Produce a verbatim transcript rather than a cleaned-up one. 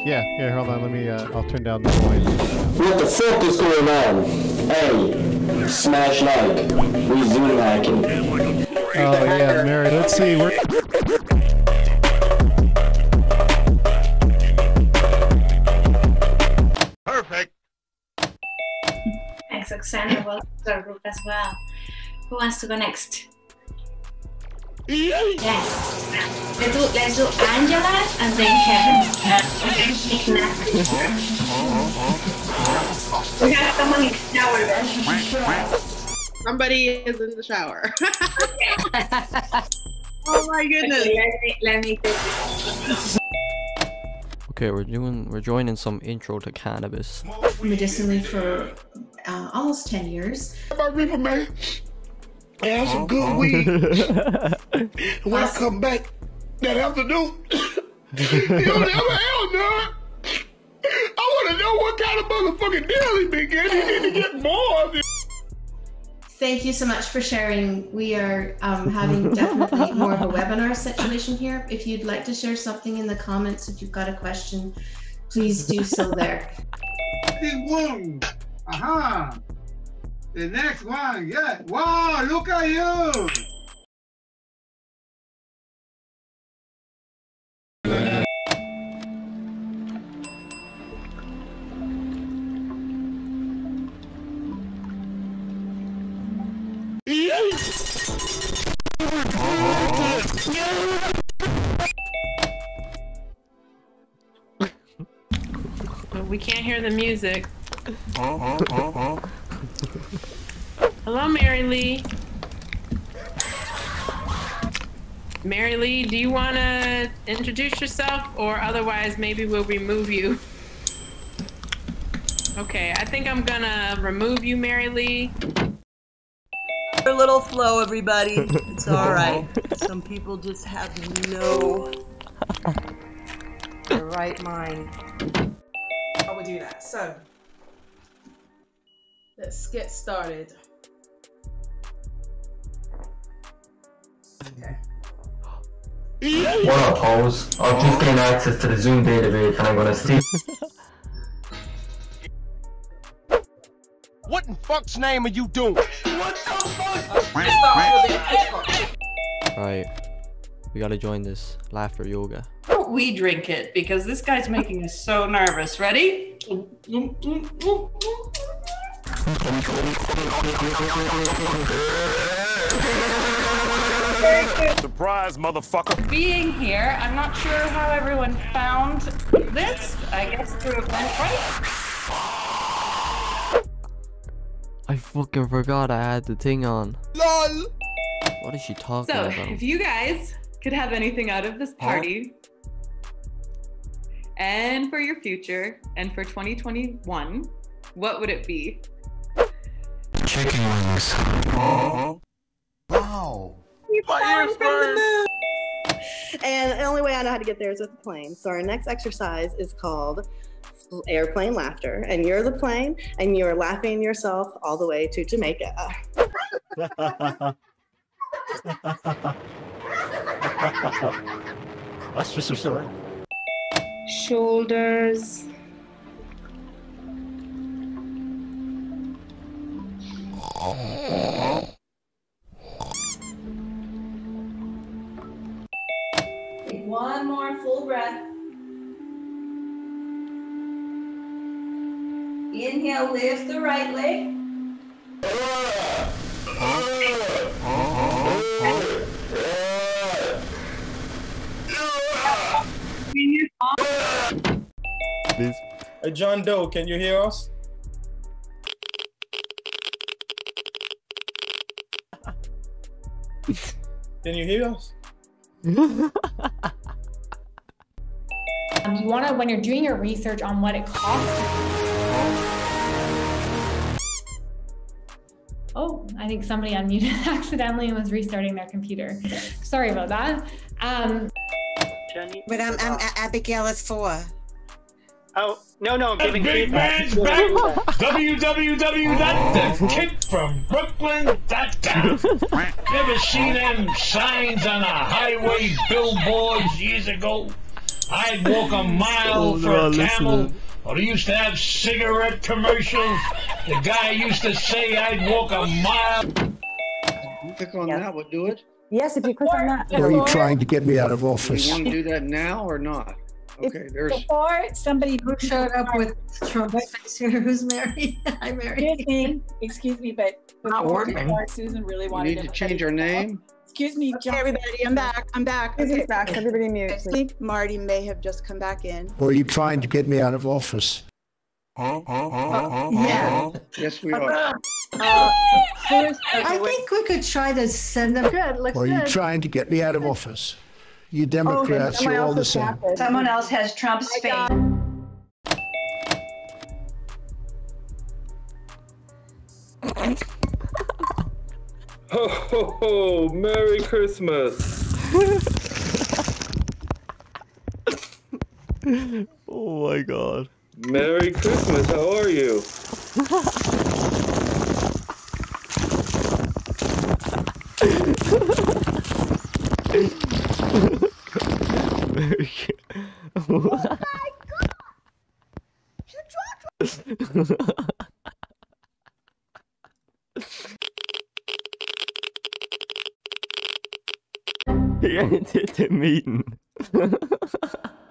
Yeah, here, hold on, let me, uh, I'll turn down the volume. What the fuck is going on? Hey, smash like. We zoom hacking. Oh yeah, Mary, let's see, we're... Perfect! Thanks, Oksana. Welcome to our group as well. Who wants to go next? Yes. Let's do, let's do Angela and then Kevin. We got someone in the shower then. Somebody is in the shower. Oh my goodness. Okay, let me, let me take this. Okay, we're doing, we're joining some intro to cannabis. Medicinally for uh, almost ten years. My river, man. And some good weed. When I come back that afternoon, you'll never hell no. I want to know what kind of motherfucking deal he been getting. He need to get more of it. Thank you so much for sharing. We are um, having definitely more of a webinar situation here. If you'd like to share something in the comments, if you've got a question, please do so there. One. Aha. The next one, yeah. Wow, look at you. We can't hear the music. Hello, Mary Lee. Mary Lee, do you want to introduce yourself, or otherwise maybe we'll remove you? Okay, I think I'm gonna remove you, Mary Lee. A little slow, everybody. It's all right. Some people just have no the right mind. How we do that? So let's get started. Okay. What up, hoes? I'll just gain access to the Zoom database and I'm gonna see. What in fuck's name are you doing? What the fuck? Alright, we gotta join this laughter yoga. Why don't we drink it? Because this guy's making us so nervous. Ready? Surprise, motherfucker. Being here, I'm not sure how everyone found this. I guess through Eventbrite. I fucking forgot I had the thing on. LOL! What is she talking So, about? if you guys could have anything out of this party, and for your future, and for twenty twenty-one, what would it be? Chicken wings. Uh-huh. Wow. My ears burn. And the only way I know how to get there is with the plane. So our next exercise is called airplane laughter. And you're the plane, and you're laughing yourself all the way to Jamaica. That's just so Shoulders. Take one more full breath. Inhale, lift the right leg. Please. Hey, John Doe, can you hear us? Can you hear us? Um, you want to, when you're doing your research on what it costs. Oh, I think somebody unmuted accidentally and was restarting their computer. Sorry about that. Um, but I'm, I'm Abigail is four. Oh, no, no, I'm giving Big man's back. w w w dot the kid from brooklyn dot com. Ever see them signs on a highway billboards years ago? I'd walk a mile Oh, for they're all a camel. listening. Or they used to have cigarette commercials. The guy used to say I'd walk a mile. Click on that, will do it. Yes, if you click on that. Or are you trying to get me out of Do office? you want to do that now or not? Okay, there's. Before somebody Who showed up with Trump's face here? Who's Mary? Hi, Mary. Excuse me, excuse me, but Not working. Susan really You wanted need to change our name. Excuse me, Okay, everybody, I'm back. I'm back. Susie's Okay. back. Everybody mute. I think Marty may have just come back in. Or are you trying to get me out of office? Yeah. Yes, we are. Uh, who's- I okay, wait. think we could try to send them. Good, looks Or are you good. trying to get me out of office? You Okay, Democrats, someone you're all else the is same. captain. Someone else has Trump's I face. got- Ho ho ho! Merry Christmas! Oh my god. Merry Christmas, how are you? Very Oh my god! He ended the meeting.